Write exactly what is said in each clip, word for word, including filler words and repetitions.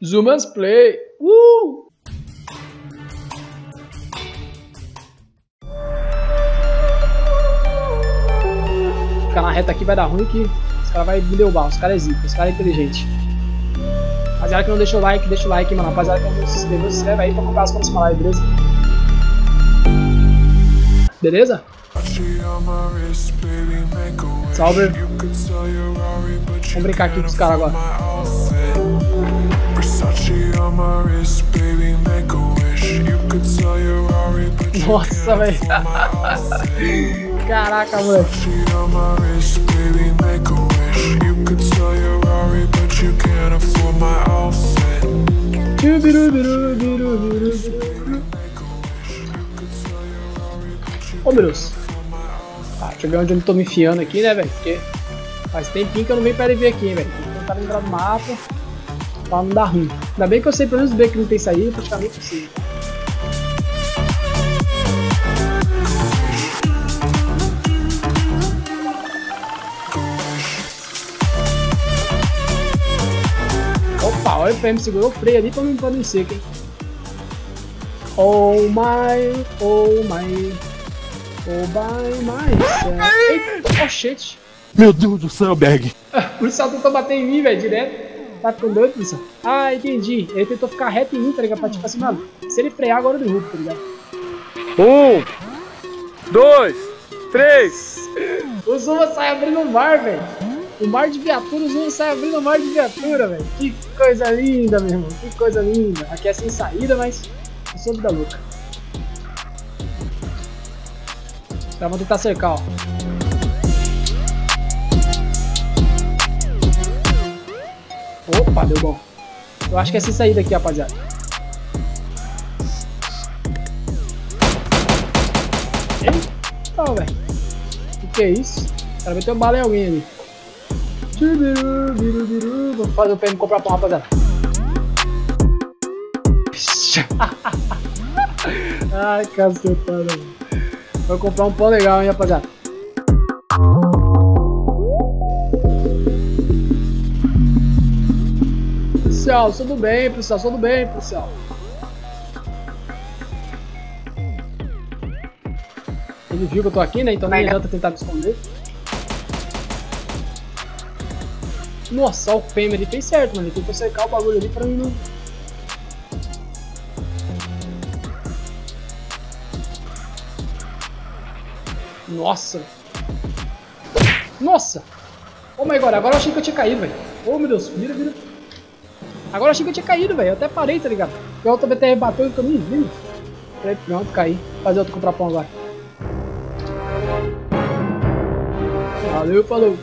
Zumas Play. Uh! Ficar na reta aqui vai dar ruim que os caras vão me derrubar. Os caras é zica, os caras é inteligente. Rapaziada que não deixou o like, deixa o like, mano. Rapaziada que não se inscreveu, se inscreve aí pra comprar as próximas lives, beleza? Beleza? Salve. Vamos brincar aqui com os caras agora. Nossa, velho. Caraca, moleque. Ô, meu Deus. Tá, deixa eu ver onde eu tô me enfiando aqui, né, velho? Porque faz tempinho que eu não venho pra ele ver aqui, hein, velho. Tem que tentar lembrar do mapa pra não dar ruim. Ainda bem que eu sei pelo menos ver que não tem saída, praticamente possível. Opa, olha o P M segurou o freio ali pra não pode seco, hein? Oh my, oh my, oh my, my. Eita, oh shit. Meu Deus do céu, Berg. O policial tentou bater em mim, velho, direto. Tá ficando doido, policial? Ah, entendi. Ele tentou ficar reto em mim, tá ligado? Pra tipo assim, mano, se ele frear agora eu derrubo, tá ligado? Um, dois, três. O Zuma sai abrindo o mar, velho. O mar de viatura, o Zuma sai abrindo o mar de viatura, velho. Que coisa linda, meu irmão. Que coisa linda. Aqui é sem saída, mas eu sou vida louca. Os caras vão tentar cercar, ó. Opa, deu bom. Eu acho que é sem saída aqui, rapaziada. Eita, velho. O que é isso? O cara meteu bala em alguém ali. Vamos fazer o P M comprar pão, rapaziada. Ai, cacetada, mano. Vou comprar um pão legal, hein, rapaziada. Policial, tudo bem, policial, tudo bem, policial. Ele viu que eu tô aqui, né? Então nem adianta tentar me esconder. Nossa, o P M ele fez certo, mano. Ele tentou cercar o bagulho ali pra mim não... Nossa. Nossa. Oh my god, agora eu achei que eu tinha caído, velho. Oh meu Deus, vira, vira. Agora eu achei que eu tinha caído, velho. Eu até parei, tá ligado? Porque a outra B T R bateu e eu nem vi. Pronto, caí. Vou fazer outro comprar pão agora. Valeu, falou.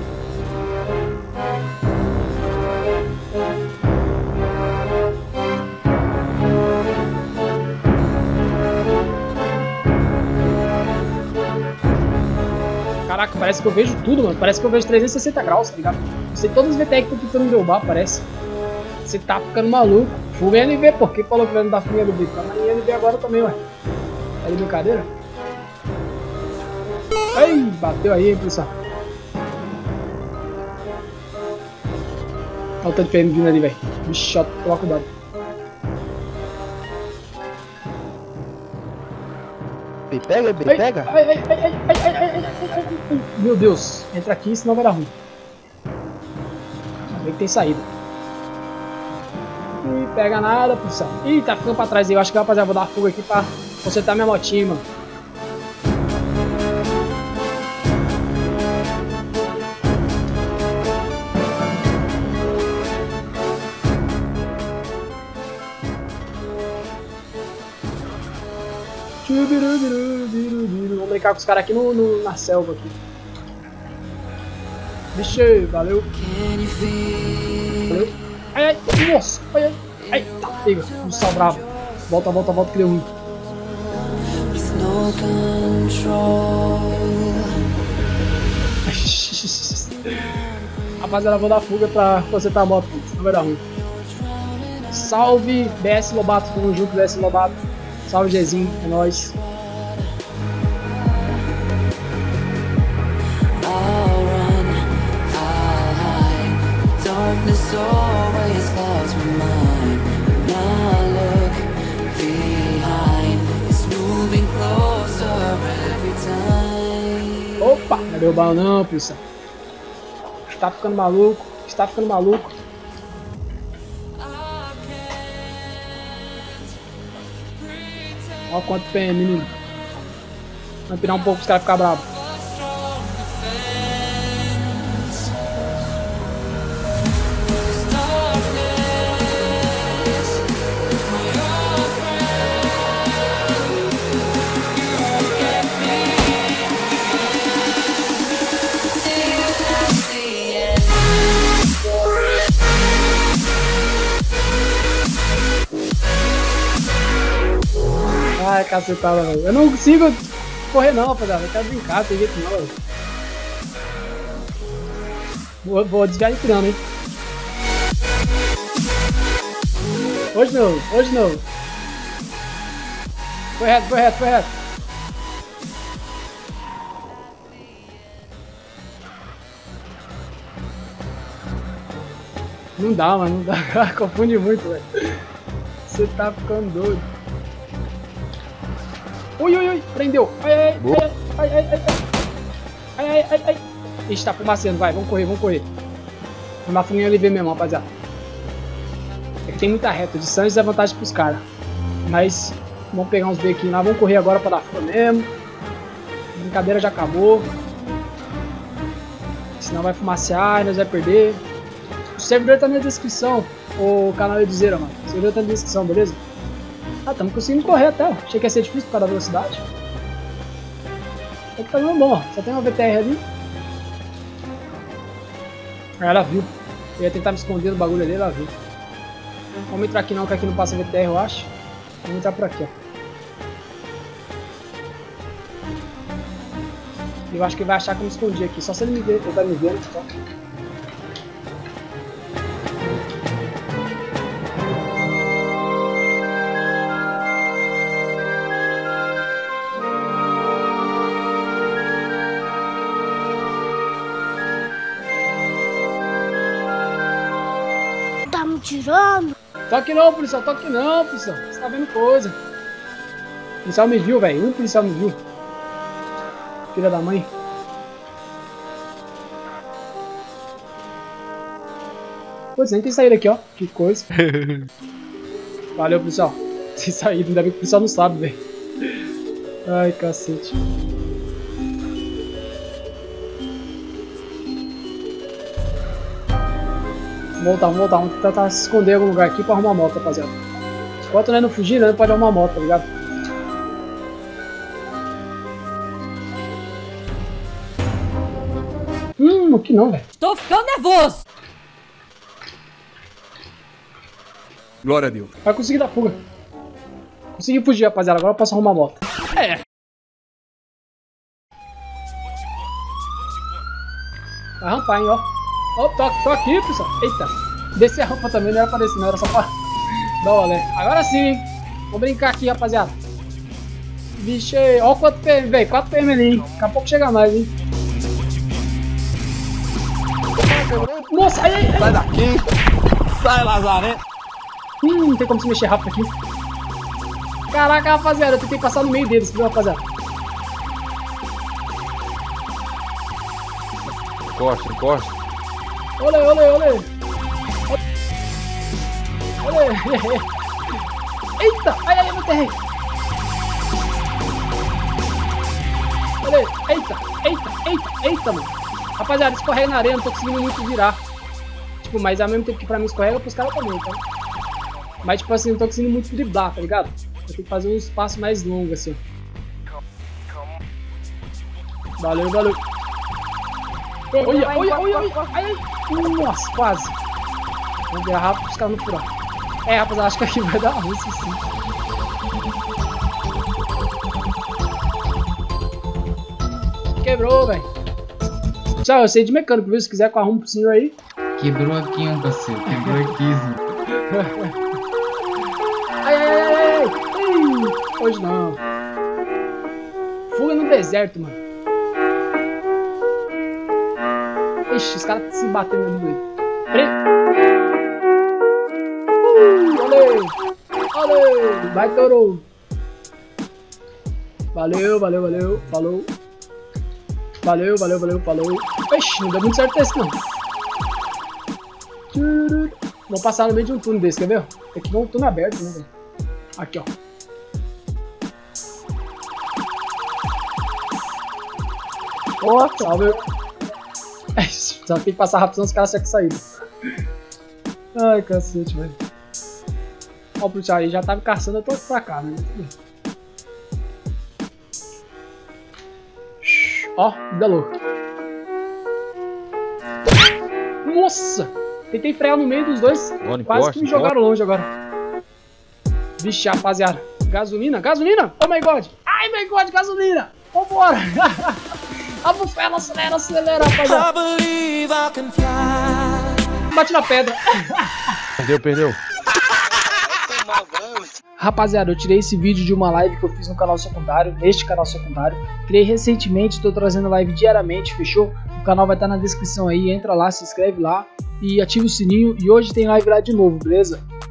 Caraca, parece que eu vejo tudo, mano. Parece que eu vejo trezentos e sessenta graus, tá ligado? Eu sei todas as V T R que estão tentando me derrubar, parece. Você tá ficando maluco. Full N V, por que falou que vai não dar full N V? Tá na N V agora também, ué. Tá de brincadeira? Ai, bateu aí, hein, pessoal. Olha o tanto de P M vindo ali, velho. Bicho, toma cuidado. Pega, Ai, pega. Ai, ai, ai, ai, ai, ai, ai, ai, ai, ai. Meu Deus, entra aqui, senão vai dar ruim. Vê que tem saída. Ih, pega nada, pessoal. Ih, tá ficando pra trás aí. Eu acho que, rapaziada, vou dar uma fuga aqui pra consertar minha motinha, mano. Vamos brincar com os caras aqui no, no, na selva aqui. Vixe, valeu. Valeu. Ai, ai, nossa, ai, ai, ai, tá, pega, um sal bravo. Volta, volta, volta que deu ruim. Rapaziada, vou dar fuga pra consertar a moto, senão vai dar ruim. Salve, B S Lobato, tamo junto, B S Lobato. Salve, Gezinho, é nóis. Darkness always clouds my mind. Não derrubar não, policial. Está ficando maluco. Está ficando maluco. Olha quanto P M, menino. Vai pirar um pouco os caras ficar bravos. Ai, cacetada, velho. Eu não consigo correr não, rapaziada. Eu quero brincar, tem jeito não, velho. Vou, vou desviar de pirando, hein. Hoje não, hoje não. Foi reto, foi reto, foi reto. Não dá, mano, não dá. Confunde muito, velho. Você tá ficando doido. Ui, ui, ui, prendeu. Ai, ai, ai, ai, ai, ai, ai, ai, ai, ai. Ixi, tá fumaceando, vai, vamos correr, vamos correr. Uma fuminha ali mesmo, rapaziada. É que tem muita reta, distância é vantagem pros caras. Mas, vamos pegar uns B aqui lá, vamos correr agora pra dar fora mesmo. A brincadeira já acabou. Senão vai fumacear e nós vamos perder. O servidor tá na descrição, o canal Edizeira, mano. O servidor tá na descrição, beleza? Ah, estamos conseguindo correr até, ó. Achei que ia ser difícil por causa da velocidade. É que tá dando bom, ó. Só tem uma V T R ali. Ah, ela viu. Eu ia tentar me esconder do bagulho ali, ela viu. Vamos entrar aqui não, que aqui não passa V T R, eu acho. Vamos entrar por aqui, ó. Eu acho que ele vai achar que eu me escondi aqui. Só se ele me ver, ele vai me vendo, então. Tá me tirando? Toque não, policial, toque não, policial. Você tá vendo coisa. O policial me viu, velho. Um policial me viu. Filha da mãe. Pois nem tem saída aqui, ó. Que coisa. Valeu, policial. Tem saída, ainda bem que o policial não sabe, velho. Ai, cacete. Vamos voltar, vamos voltar. Vamos tentar se esconder em algum lugar aqui pra arrumar a moto, rapaziada. Enquanto nós não fugir, nós não pode arrumar a moto, tá ligado? Hum, aqui não, velho. Tô ficando nervoso. Glória a Deus. Vai conseguir dar fuga. Consegui fugir, rapaziada. Agora eu posso arrumar a moto. É. Vai rampar, hein, ó. Ó, tô, tô aqui, pessoal. Eita. Descer a rampa também, não era pra descer, não. Era só pra dar o olé. Agora sim, hein. Vamos brincar aqui, rapaziada. Vixe, ó quanto P M, velho. quatro P M ali, hein. Daqui a pouco chega mais, hein. Nossa, ai, ai, ai. Sai daqui. Sai, Lazaré. Hum, não tem como se mexer rápido aqui. Caraca, rapaziada. Eu tentei passar no meio deles, viu, rapaziada. Encosta, encosta. Olê, olê, olê. Olê. Eita, ai, ai, eu me enterrei. Olê, eita, eita, eita, eita, mano. Rapaziada, escorrega na areia, não tô conseguindo muito virar. Tipo, mas ao mesmo tempo que pra mim escorrega, pros caras também, então. Mas tipo assim, não tô conseguindo muito driblar, tá ligado? Eu tenho que fazer um espaço mais longo, assim. Valeu, valeu. Olha, olha, olha, olha. Ai, ai. Nossa, quase. Vamos virar rápido pros caras não furar. É, rapaziada, acho que aqui vai dar ruim, sim. Quebrou, velho. Tchau, eu sei de mecânico, viu? Se quiser que eu arrumo pro senhor aí. Quebrou aqui, um parceiro. Quebrou aqui, sim. Ai, ai, ai, ai, ai. Ih, hoje não. Fuga no deserto, mano. Ixi, os caras estão se batendo ali, doido. Pre... Uh, olê. Olê. Vai, Toro. Valeu, valeu, valeu. Falou. Valeu, valeu, valeu, falou. Ixi, não deu muito certo esse não. Vou passar no meio de um túnel desse, quer ver? Tem que ver um túnel aberto, né, velho? Aqui, ó. Boa, salve. É isso. Só tem que passar rápido, senão os caras acham que saíram. Ai, cacete, velho. Ó, o Pluto aí já tava caçando, eu tô pra cá, né? Ó, vida louca. Nossa! Tentei frear no meio dos dois. Olha, Quase encosta, que me jogaram longe agora. Vixe, rapaziada. Gasolina? Gasolina? Oh my god! Ai, my god, gasolina! Vambora! A bufela, acelera, acelera, rapaziada. Bate na pedra. Perdeu, perdeu. Rapaziada, eu tirei esse vídeo de uma live que eu fiz no canal secundário, neste canal secundário. Criei recentemente, estou trazendo live diariamente, fechou? O canal vai estar na descrição aí, entra lá, se inscreve lá e ativa o sininho. E hoje tem live lá de novo, beleza?